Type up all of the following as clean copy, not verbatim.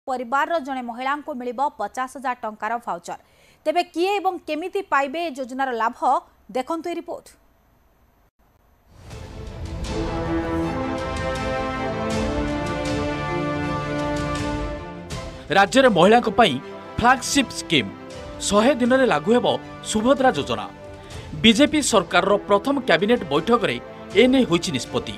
परिवार जड़े महिला को मिल 50,000 टंकार भाउचर। तेबे किए एवं केमिति पाइबे योजनार लाभ देखंतु ए रिपोर्ट। राज्य में महिला फ्लैगशिप स्कीम 100 दिन में लागू हेब सुभद्रा योजना। बीजेपी सरकार रो प्रथम कैबिनेट बैठक रे एने होइछि निष्पत्ति।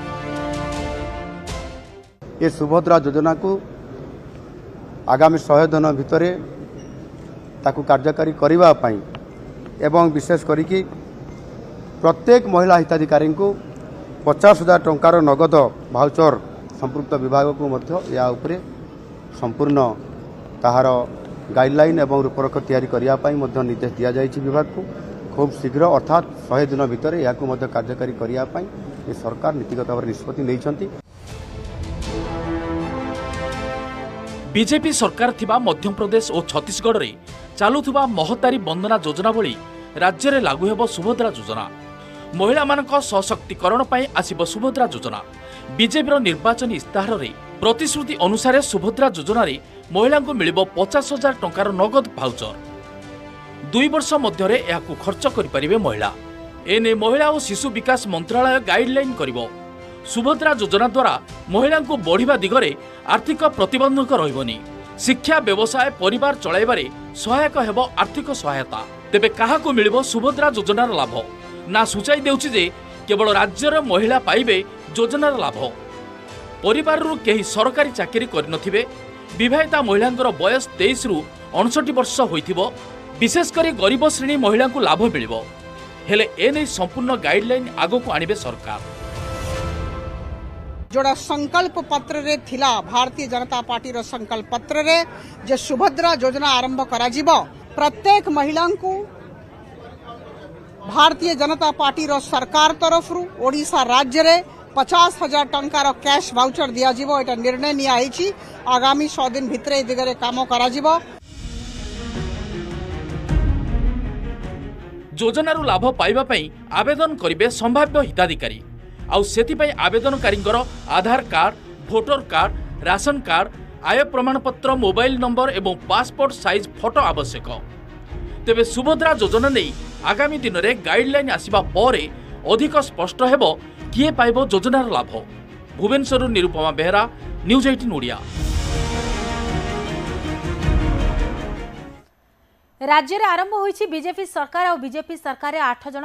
ये सुभद्रा योजना को आगामी 100 दिन भितर ताकू कार्यकारी करबा पई एवं विशेष करिकी प्रत्येक महिला हिताधिकारी को 50,000 टंकार नगद भाउचर संपुक्त विभाग को मध्य या उपरे संपूर्ण ताहार गाइडलाइन एवं रूपरेख तैयारी करिया पई मध्य निर्देश दिया जाइछि विभाग को खूब शीघ्र अर्थात 100 दिन भितर या को मध्य कार्यकारी करिया पई ये सरकार नीतिगत भाव निष्पत्ति नैछंती। बीजेपी सरकार थिबा मध्य प्रदेश और छत्तीसगढ़ रे चालुथुबा महतारी वंदना योजना भली राज्य रे लागू हेबो सुभद्रा योजना। महिला मानक सशक्तिकरण पई आसीबो सुभद्रा योजना। बीजेपी रो निर्वाचन इस्ताहार रे प्रतिश्रुति अनुसार सुभद्रा योजना रे महिला को मिलिबो 50,000 टंकार नगद भाउचर। 2 वर्ष मध्य यह खर्च करें महिला। एने महिला और शिशु विकास मंत्रालय गाइडलाइन करिबो। सुभद्रा योजना द्वारा महिला को बढ़िबा दिगरे आर्थिक प्रतिबंधक रहिबनी। शिक्षा व्यवसाय परिवार चलाइबारे सहायक हेबो आर्थिक सहायता। तेबे काहाको मिलिबो सुभद्रा योजनार लाभ ना सूचाई देउछि जे केवल राज्यर महिला पाइबे योजनार लाभ। परिवार रु केही सरकारी चाकरी करिनथिबे, विवाहिता महिलांकर बयस 23 रु 59 वर्ष होइथिबो। विशेष करी गरीब श्रेणी महिला को लाभ मिलिबो। हेले एने संपूर्ण गाइडलाइन आगो को आनिबे सरकार। जोड़ा संकल्प पत्र रे थिला भारतीय जनता पार्टी रो संकल्प पत्र रे जे सुभद्रा योजना आरंभ करा जिवो। प्रत्येक महिला को भारतीय जनता पार्टी रो सरकार तरफ रु ओडिशा राज्य रे 50,000 टंकार कैश भाउचर दिया जिवो। एटा निर्णय निया आइछि। आगामी 100 दिन भितरे दिगरे काम करा जिवो। योजनारू लाभ पाइबा पई आवेदन करिबे संभाव्य हिताधिकारी। आउ सेतिपई आवेदनकारींकर Aadhaar card, voter card, ration card, आय प्रमाणपत्र, मोबाइल नंबर एवं पासपोर्ट साइज फोटो आवश्यक। तेबे सुभद्रा योजना नहीं आगामी दिन में गाइडलाइन आसिबा परे अधिक स्पष्ट हेबो किए पाइबो योजनार लाभ। भुवनेश्वर निरुपमा बेहरा, न्यूज 18 ओडिया। राज्य में आरंभ होइछि बीजेपी सरकार और बीजेपी सरकार 8 जन